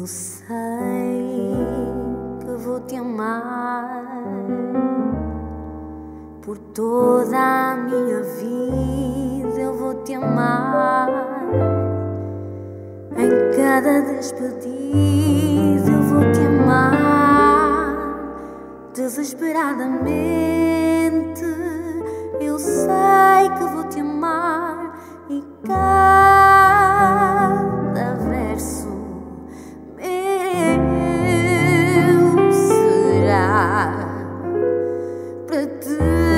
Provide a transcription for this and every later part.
Eu sei que vou te amar por toda a minha vida. Eu vou te amar em cada despedida. Eu vou te amar desesperadamente. Eu sei que vou te amar e cada verso meu será para te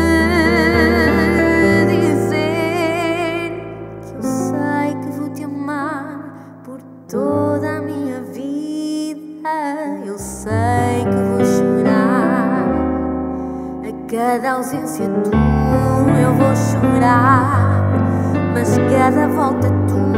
dizer que eu sei que vou te amar por toda a minha vida. Eu sei que vou chorar a cada ausência tua. Eu vou chorar, mas cada volta tua